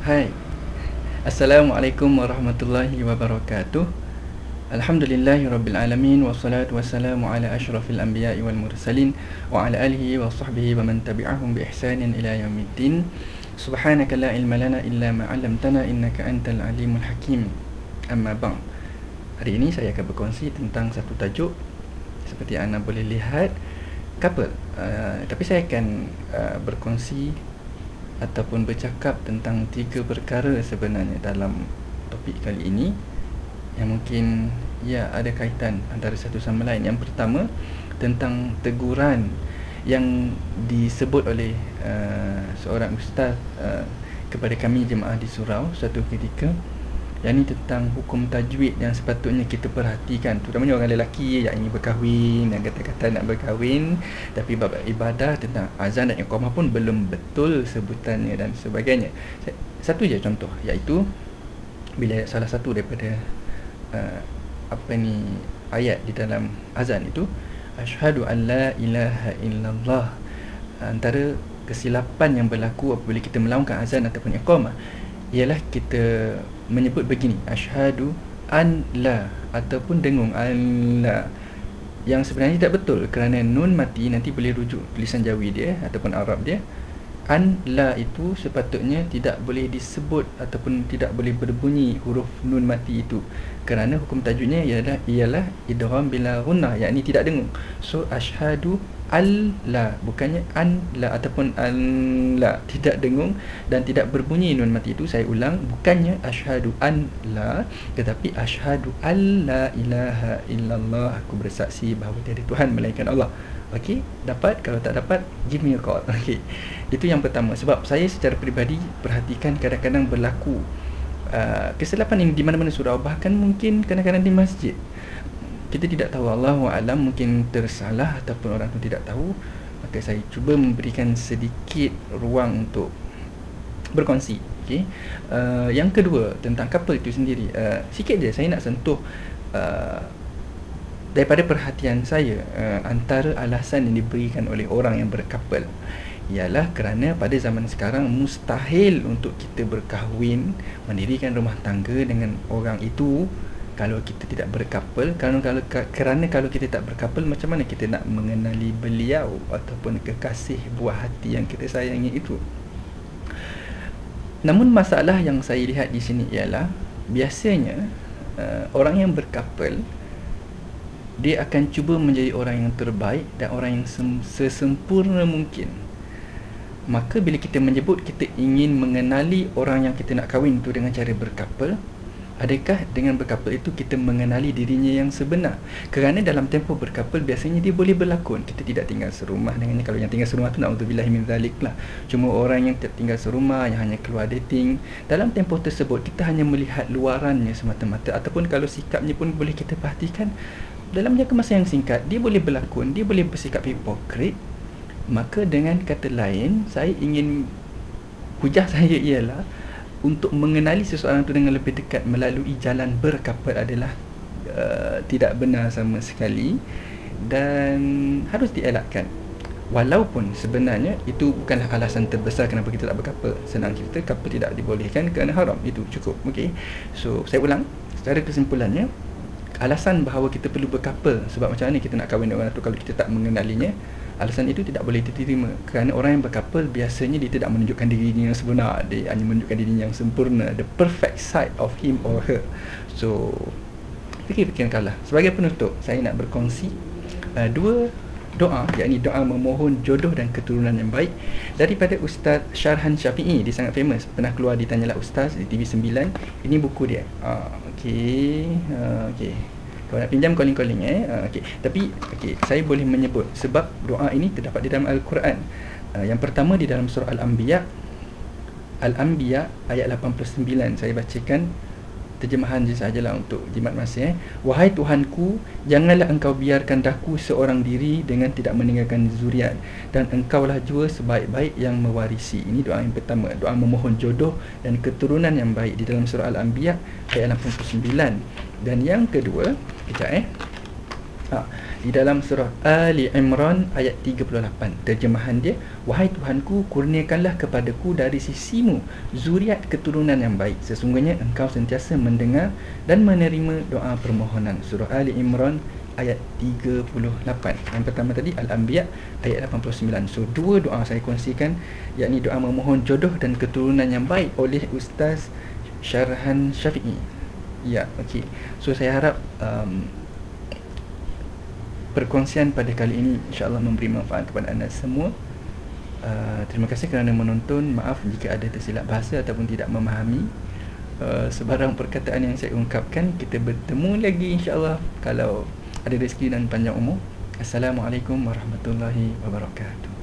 Hai. Assalamualaikum warahmatullahi wabarakatuh. Alhamdulillahirabbil alamin wassalatu wassalamu ala asyrafil anbiya'i wal mursalin wa ala alihi wa sahbihi wa man tabi'ahum bi ihsanin ila yaumiddin. Subhanaka la ilma lana illa ma 'allamtana innaka antal alimul hakim. Amma ba'd. Hari ini saya akan berkongsi tentang satu tajuk seperti anda boleh lihat, couple. Tapi saya akan berkongsi ataupun bercakap tentang 3 perkara sebenarnya dalam topik kali ini yang mungkin ada kaitan antara satu sama lain. Yang pertama, tentang teguran yang disebut oleh seorang ustaz kepada kami jemaah di surau suatu ketika, yang ini tentang hukum tajwid yang sepatutnya kita perhatikan, terutamanya orang lelaki yang ingin berkahwin, yang kata-kata nak berkahwin, tapi bab ibadah tentang azan dan iqamah pun belum betul sebutannya dan sebagainya. Satu je contoh, iaitu bila salah satu daripada ayat di dalam azan itu, asyhadu an la ilaha illallah. Antara kesilapan yang berlaku apabila kita melaungkan azan ataupun iqamah ialah kita menyebut begini, asyhadu an la, ataupun dengung an la, yang sebenarnya tidak betul kerana nun mati. Nanti boleh rujuk tulisan Jawi dia ataupun Arab dia. An la itu sepatutnya tidak boleh disebut ataupun tidak boleh berbunyi huruf nun mati itu, kerana hukum tajwidnya ialah idgham bila ghunnah, yakni tidak dengung. So asyhadu al la, bukannya an la ataupun an la, tidak dengung dan tidak berbunyi nun mati itu. Saya ulang, bukannya asyhadu an la, tetapi asyhadu an la ilaha illallah, aku bersaksi bahawa tiada Tuhan melainkan Allah. Okey, dapat? Kalau tak dapat, give me a call. Okey, itu yang pertama. Sebab saya secara peribadi perhatikan kadang-kadang berlaku kesilapan ini di mana-mana surau, bahkan mungkin kadang-kadang di masjid. Kita tidak tahu, Allahu a'lam, mungkin tersalah ataupun orang tu tidak tahu. Maka saya cuba memberikan sedikit ruang untuk berkongsi. Okey. Yang kedua, tentang couple itu sendiri. Sikit je saya nak sentuh daripada perhatian saya, antara alasan yang diberikan oleh orang yang berkapal ialah kerana pada zaman sekarang mustahil untuk kita berkahwin, mendirikan rumah tangga dengan orang itu kalau kita tidak berkapal. Kerana kalau kita tak berkapal, macam mana kita nak mengenali beliau ataupun kekasih buah hati yang kita sayangi itu? Namun masalah yang saya lihat di sini ialah biasanya orang yang berkapal, dia akan cuba menjadi orang yang terbaik dan orang yang sesempurna mungkin. Maka bila kita menyebut kita ingin mengenali orang yang kita nak kahwin itu dengan cara berkapal, adakah dengan berkapal itu kita mengenali dirinya yang sebenar? Kerana dalam tempoh berkapal biasanya dia boleh berlakon kita tidak tinggal serumah dengannya. Kalau yang tinggal serumah tu na'udzubillah min zalik lah. Cuma orang yang tinggal serumah, yang hanya keluar dating, dalam tempoh tersebut kita hanya melihat luarannya semata-mata. Ataupun kalau sikapnya pun boleh kita perhatikan, dalam jangka masa yang singkat dia boleh berlakon, dia boleh bersikap hipokrit. Maka dengan kata lain, hujah saya ialah untuk mengenali seseorang itu dengan lebih dekat melalui jalan berkapal adalah tidak benar sama sekali dan harus dielakkan. Walaupun sebenarnya itu bukanlah alasan terbesar kenapa kita tak berkapal. Senang cerita, kapal tidak dibolehkan kerana haram, itu cukup. Okey. So saya ulang, secara kesimpulannya, alasan bahawa kita perlu berkapal sebab macam mana kita nak kahwin dengan orang tu kalau kita tak mengenalinya, alasan itu tidak boleh diterima. Kerana orang yang berkapal biasanya dia tidak menunjukkan dirinya yang sebenar, dia hanya menunjukkan dirinya yang sempurna, the perfect side of him or her. So fikir-fikirkanlah. Sebagai penutup, saya nak berkongsi 2 doa, yakni doa memohon jodoh dan keturunan yang baik daripada Ustaz Syarhan Syafi'i. Dia sangat famous, pernah keluar di Tanyalah Ustaz di TV9. Ini buku dia. Okey. Kalau nak pinjam, calling okey. Tapi saya boleh menyebut sebab doa ini terdapat di dalam Al-Quran. Yang pertama di dalam surah Al-Anbiya ayat 89. Saya bacakan terjemahan je sajalah untuk jimat masa. Wahai Tuhanku, janganlah engkau biarkan daku seorang diri dengan tidak meninggalkan zuriat, dan engkaulah jua sebaik-baik yang mewarisi. Ini doa yang pertama, doa memohon jodoh dan keturunan yang baik di dalam surah Al-Anbiya ayat 89. Dan yang kedua, di dalam surah Ali Imran ayat 38. Terjemahan dia, wahai Tuhanku, kurniakanlah kepadaku dari sisimu zuriat keturunan yang baik. Sesungguhnya engkau sentiasa mendengar dan menerima doa permohonan. Surah Ali Imran ayat 38. Yang pertama tadi Al-Anbiya ayat 89. So dua doa saya kongsikan, yakni doa memohon jodoh dan keturunan yang baik oleh Ustaz Syarhan Syafi'i. Ya, okey. So saya harap perkongsian pada kali ini insya-Allah memberi manfaat kepada anda semua. Terima kasih kerana menonton. Maaf jika ada tersilap bahasa ataupun tidak memahami sebarang perkataan yang saya ungkapkan. Kita bertemu lagi insya-Allah kalau ada rezeki dan panjang umur. Assalamualaikum warahmatullahi wabarakatuh.